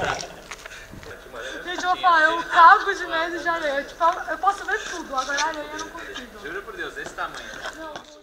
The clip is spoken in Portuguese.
Gente, eu vou falar, eu cago de medo de areia. Tipo, eu posso ver tudo, agora a areia eu não consigo. Juro por Deus, desse tamanho. Não.